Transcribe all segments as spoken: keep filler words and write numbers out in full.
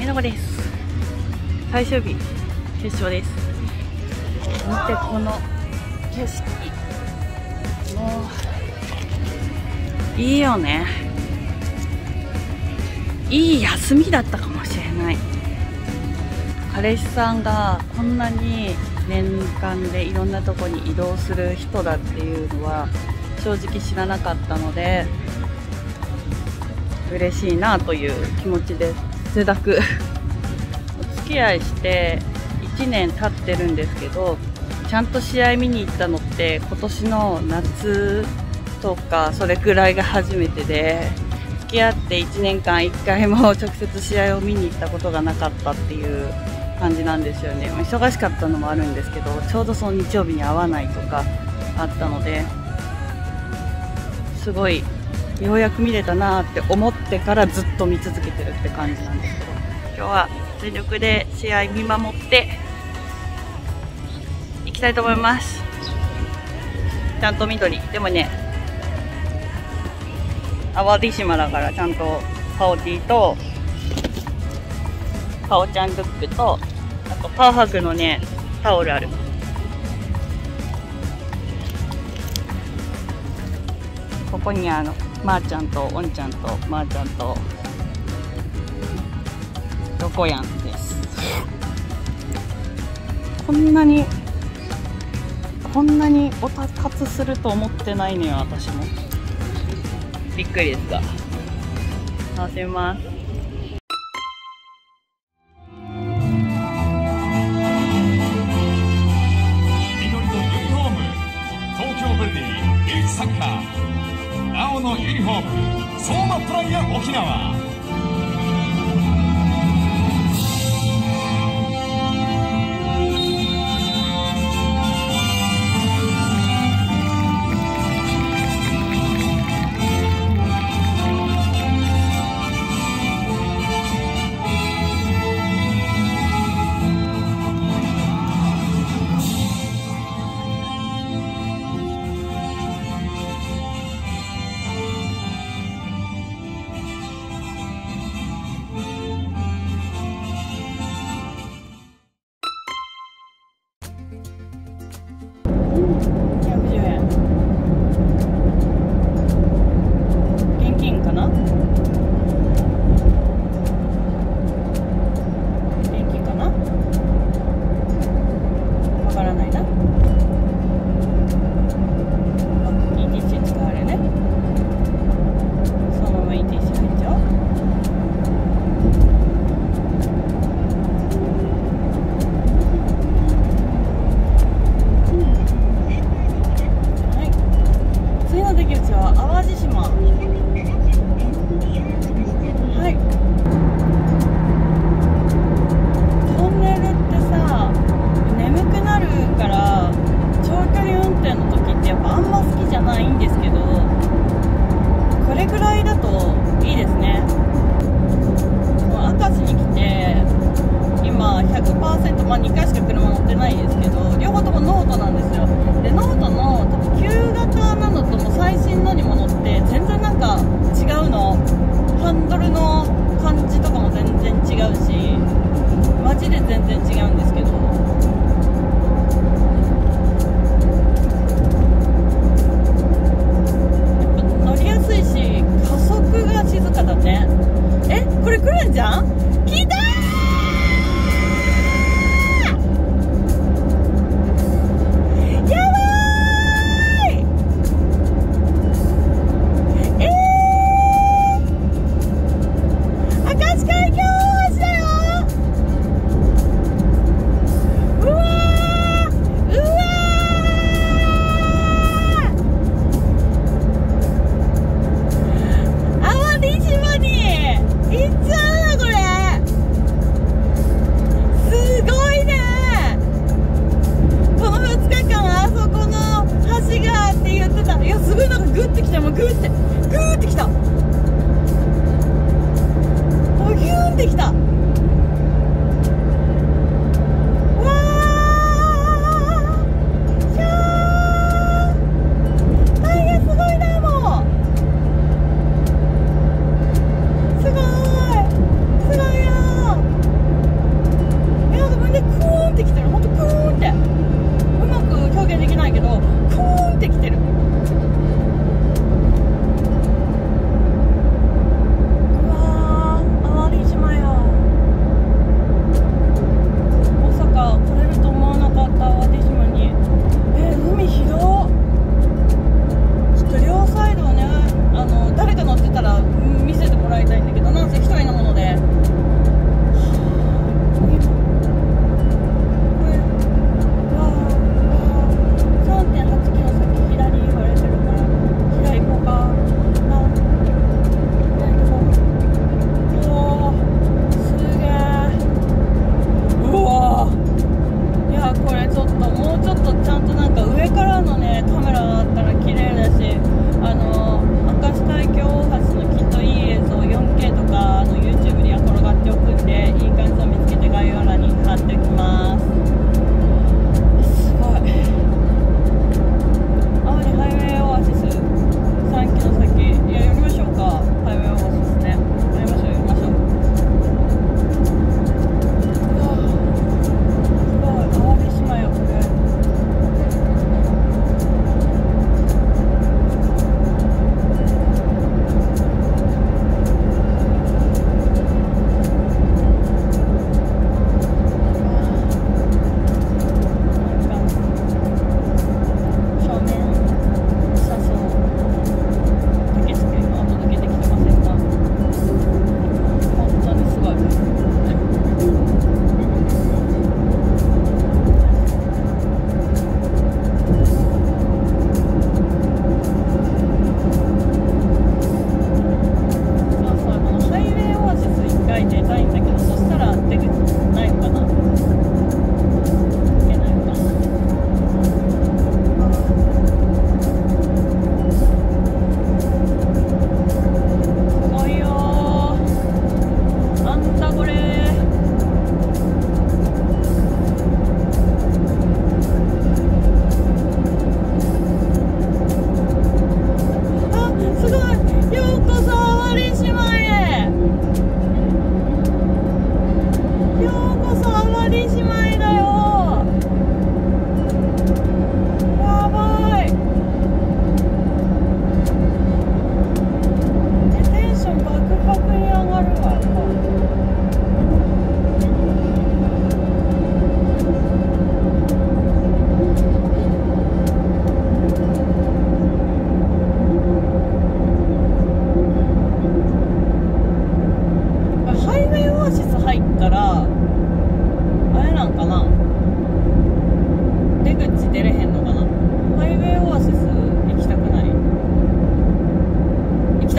めの子です。最終日決勝です。見てこの景色、もういいよね。いい休みだったかもしれない。彼氏さんがこんなに年間でいろんなとこに移動する人だっていうのは正直知らなかったので、嬉しいなという気持ちです。汗だくお付き合いしていちねん経ってるんですけど、ちゃんと試合見に行ったのって今年の夏とかそれくらいが初めてで、付き合っていちねんかんいっかいも直接試合を見に行ったことがなかったっていう感じなんですよね。忙しかったのもあるんですけど、ちょうどその日曜日に合わないとかあったので、すごいようやく見れたなって思ってからずっと見続けてるって感じなんですけど、今日は全力で試合見守っていきたいと思います。ちゃんと緑でもね、淡路島だからちゃんとパオティとパオちゃんルックと、あとパーハグのねタオルある。ここにあのまーちゃんとおんちゃんとまーちゃんとどこやんです。こんなにこんなにオタ活すると思ってないのよ、私も。びっくりですが、楽しみます。 緑のユニフォーム、東京ヴェルディビーチサッカー。青のユニフォーム、相馬プライア沖縄。 ひゃくじゅうえん。現金かな？現金かな？わからないな。イーティーシー 使われね。そのまま イーティーシー 入っちゃおう。淡路島、はい。トンネルってさ、眠くなるから長距離運転の時ってやっぱあんま好きじゃないんですけど、これぐらいだといいですね。もう明石に来て今 ひゃくパーセント、まあにかいしか車乗ってないですけど、両方ともノートなんですよ。でノートの多分旧型なのとも最新のにも乗って全然なんか違うの。ハンドルの感じとかも全然違うし、マジで全然違うんですけど、やっぱ乗りやすいし加速が静かだね。え、これ来るんじゃん。来たー。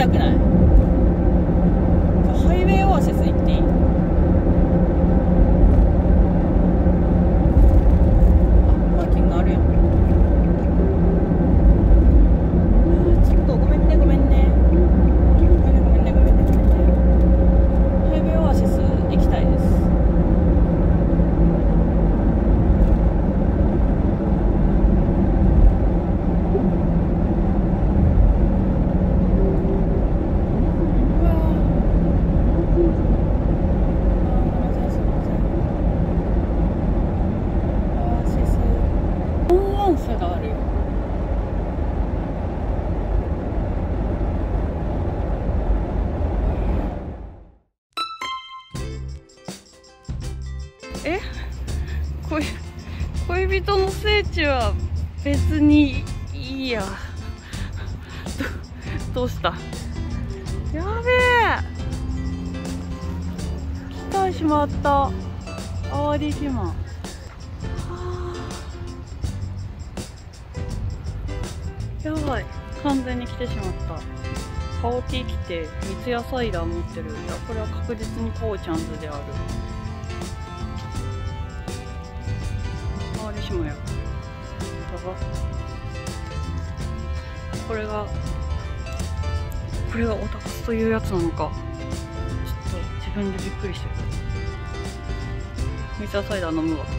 早くない？ハイウェイオアシス行っていい？あ、パーキングあるやん。ちょっとごめんねごめんねごめんねごめんねごめんねごめんね。ハイウェイオアシス行きたいです。があるよ。え、恋、恋人の聖地は別にいいや。ど, どうした？やべえ、来たしまった。淡路島。やばい、完全に来てしまった。カオティ来て三ツ矢サイダー持ってる。いや、これは確実にコウちゃんズである。淡路島や。やば。これがこれがオタクスというやつなのか。ちょっと自分でびっくりしてる。三ツ矢サイダー飲むわ。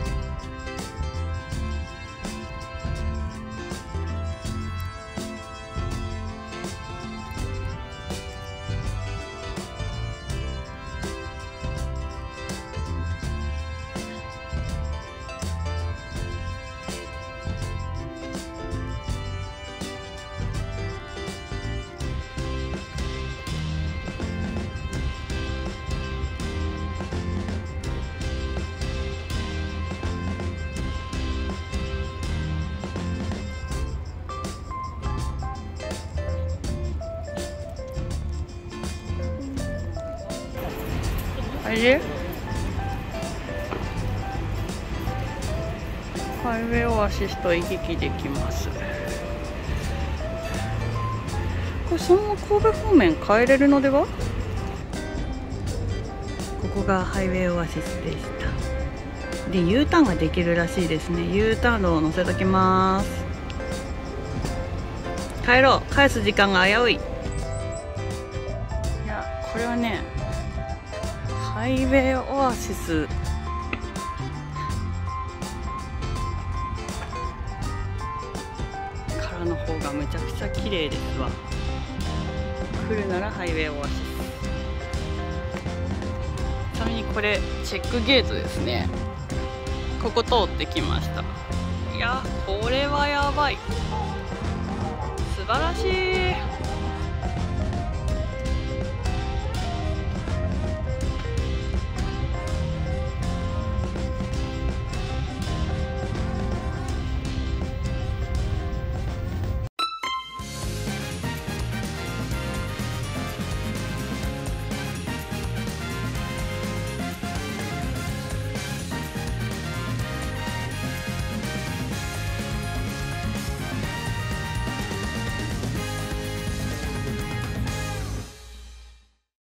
あれ？ハイウェイオアシスと行き来できます。これそのまま神戸方面帰れるのでは？ここがハイウェイオアシスでした。で U ターンができるらしいですね。 U ターンを乗せときます。帰ろう。返す時間が危うい。いや、これはね、ハイウェイオアシスからの方がむちゃくちゃ綺麗ですわ。来るならハイウェイオアシス。ちなみにこれチェックゲートですね。ここ通ってきました。いや、これはやばい。素晴らしい。